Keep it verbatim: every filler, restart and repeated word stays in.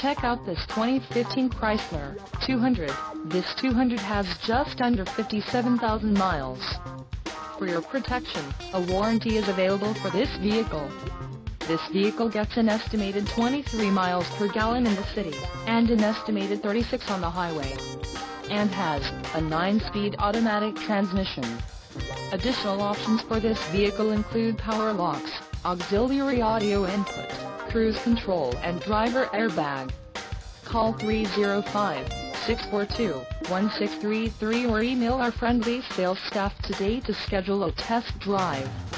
Check out this twenty fifteen Chrysler two hundred. This two hundred has just under fifty-seven thousand miles. For your protection, a warranty is available for this vehicle. This vehicle gets an estimated twenty-three miles per gallon in the city, and an estimated thirty-six on the highway. And has a nine-speed automatic transmission. Additional options for this vehicle include power locks, auxiliary audio input, cruise control and driver airbag. Call three oh five, six four two, one six three three or email our friendly sales staff today to schedule a test drive.